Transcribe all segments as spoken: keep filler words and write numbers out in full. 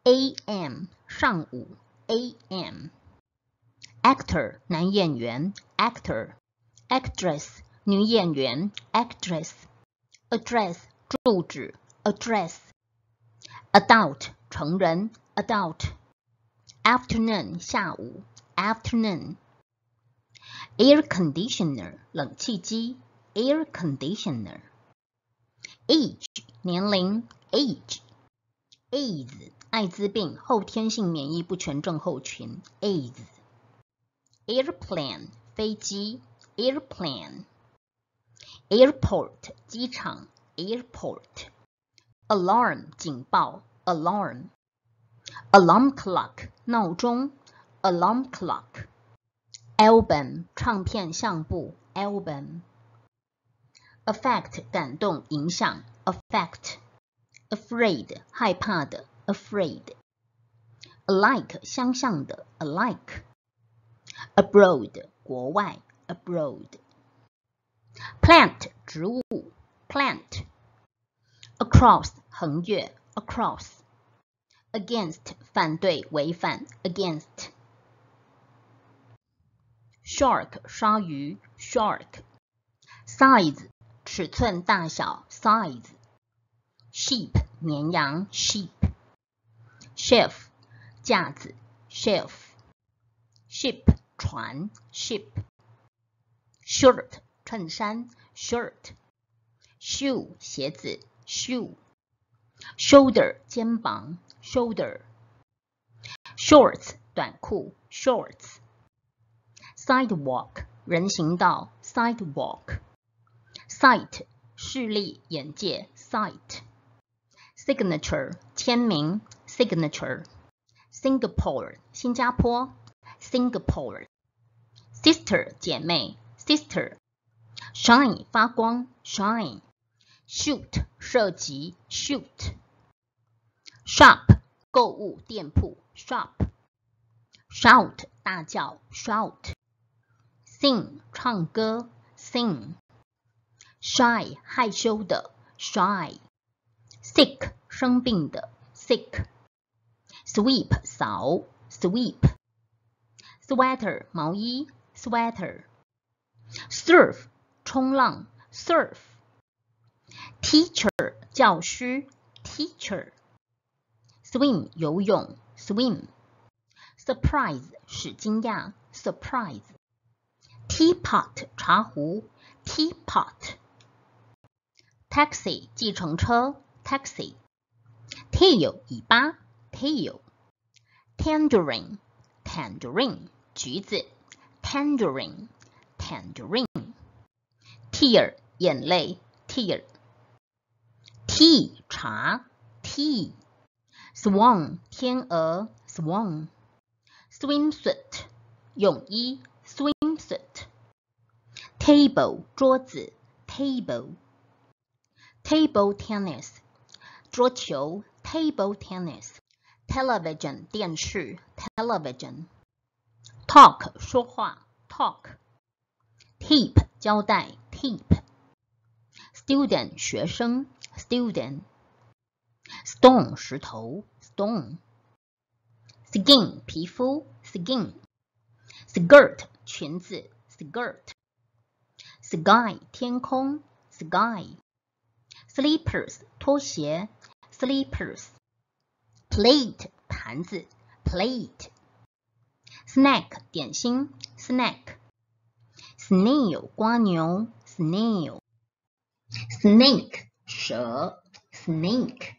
A M 上午 A M Actor 男演员 Actor Actress 女演员 Actress Address 住址 Address Adult 成人 Adult Afternoon 下午 Afternoon Air Conditioner 冷气机 Air Conditioner Age 年龄 Age AIDS 艾滋病后天性免疫不全症候群 AIDS Airplane 飞机 Airplane Airport 机场 Airport Alarm 警报 Alarm Alarm clock 闹钟 Alarm clock Album 唱片相簿 Album Affect 感动影响 Affect Afraid 害怕的 Afraid Alike 相像的 Alike Abroad 国外 Abroad Plant 植物 Plant Across 横越 Across Against 反对违反 Against Shark 鲨鱼 Shark Size 尺寸大小 Size Sheep 绵羊 Sheep Shelf 架子 Shelf Ship 船 Ship Shirt 衬衫 Shirt Shoe 鞋子 Shoe Shoulder 肩膀 Shoulder Shorts 短裤 Shorts Sidewalk 人行道 Sidewalk Sight 视力眼界 Sight Signature 签名 Signature Singapore 新加坡 Singapore Sister 姐妹 Sister Shine 发光 Shine Shoot 射击 Shoot Shop 购物店铺 Shop Shout 大叫 Shout Sing 唱歌 Sing Shy 害羞的 Shy Sick 生病的 Sick Sweep 扫 Sweep Sweater 毛衣 Sweater Surf 冲浪 Surf Teacher 教师 Teacher Swim 游泳 Swim Surprise 使惊讶 Surprise Teapot 茶壶 Teapot Taxi 计程车 Taxi Tail 尾巴 Tail Tangerine Tangerine 橘子 Tangerine Tangerine Tear 眼泪 Tear Tea 茶 Tea Swan 天鹅 Swan Swimsuit 泳衣 Swimsuit Table 桌子 Table Table tennis 桌球 Table tennis Television 电视 Television Talk 说话 Talk Tip 胶带 Tip Student 学生 Student Stone 石头 Stone Skin 皮肤 Skin Skirt 裙子 Skirt Sky 天空 Sky Slippers 拖鞋 Slippers Plate 盘子 Plate Snack 点心 Snack Snail 蜗牛 Snail Snake 蛇 Snake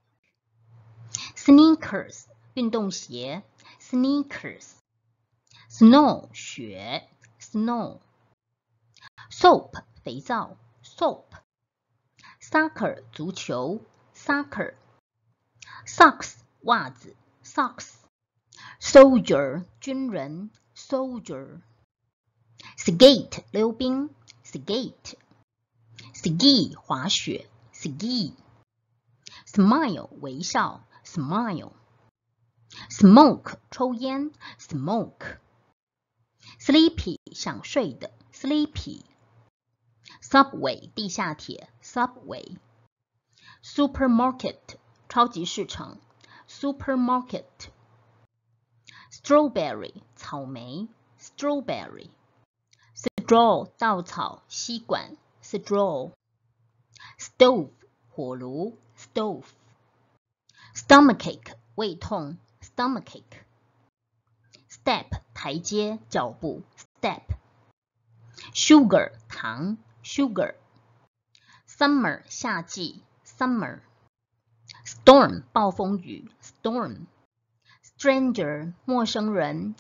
Sneakers 运动鞋 Sneakers Snow 雪 Snow Soap 肥皂 Soap Soccer 足球 Soccer Socks 袜子 Socks Soldier 军人 Soldier Skate 溜冰 Skate Ski 滑雪 Ski Smile 微笑 Smile Smoke 抽烟 Smoke Sleepy 想睡的 Sleepy Subway 地下铁 Subway Supermarket 超级市场 supermarket。strawberry 草莓 strawberry。straw 稻草吸管 straw。stove 火炉 stove。stomachache 胃痛 stomachache。step 台阶脚步 step。sugar 糖 sugar。summer 夏季 summer。storm 暴风雨 storm。stranger 陌生人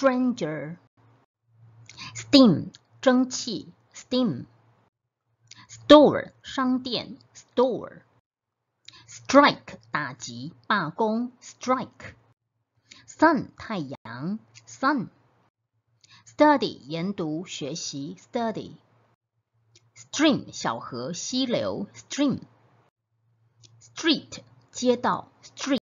stranger。steam 蒸汽 steam。store 商店 store。strike 打击罢工 strike。sun 太阳 sun。study 研读学习 study。stream 小河溪流 stream。street 街道 street。